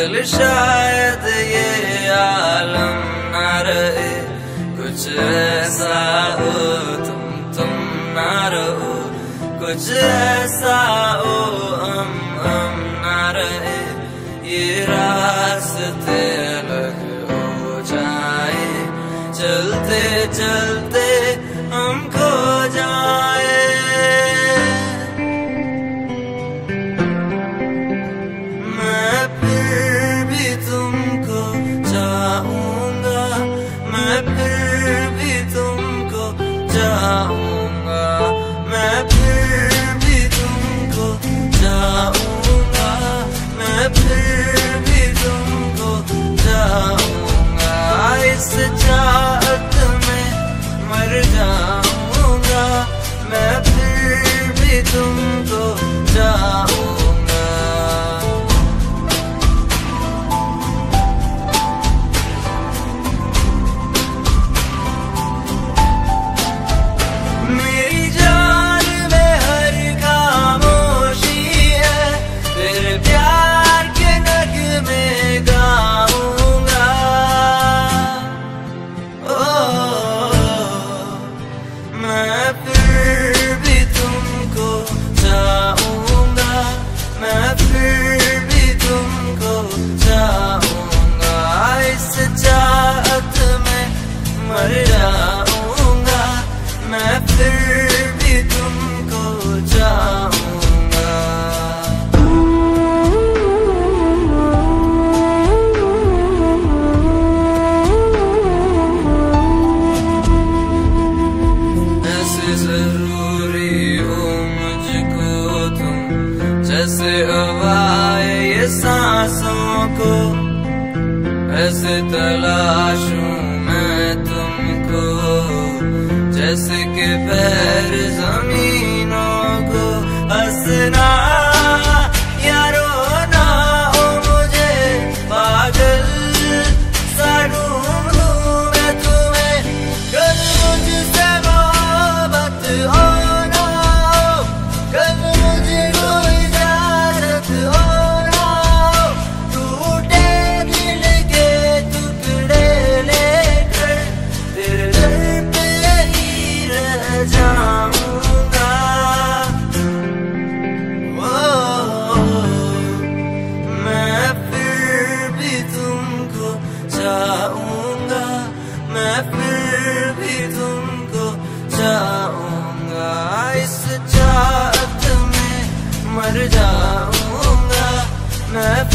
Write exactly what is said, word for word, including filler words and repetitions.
दिल शायद ये आलम न रहे, कुछ ऐसा हो तुम तुम न रहो, कुछ ऐसा हो हम हम न रहे, ये रास्ते अलग हो जाए, चलते चलते हम खो जाए। मैं फिर भी तुमको चाहूंगा, मैं फिर भी तुमको चाहूंगा, मैं फिर भी तुमको चाहूंगा, मैं फिर भी तुमको चाहूंगा। इस चाहत में मर जाऊंगा, मैं फिर भी तुमको चाहूंगा। मेरी जान में हर खामोशी है, तेरे प्यार के नगमे गाऊंगा। मैं फिर भी तुमको चाहूंगा, मैं फिर भी तुमको चाहूंगा। इस चाहत में मर जाऊंगा, मैं फिर भी तुमको चाहूंगा। ऐसे जरूरी हो मुझको तुम, जैसे हवाएं ये सांसों को, ऐसे तलाशूं मैं तुमको, जैसे के पैर जमीनों को। हंसना या रोना हो मुझे, पागल सा ढूंढूं मैं तुम्हें, कल मुझसे मोहब्बत हो ना हो, कल मुझको इजाजत हो ना हो, टूटे दिल के टुकड़े लेकर तेरे दर पे ही रह जाऊंगा। ओ, मैं फिर भी तुमको चाहूंगा, मैं फिर भी तुमको चाहूंगा। इस चाहत में मर जाऊंगा, मैं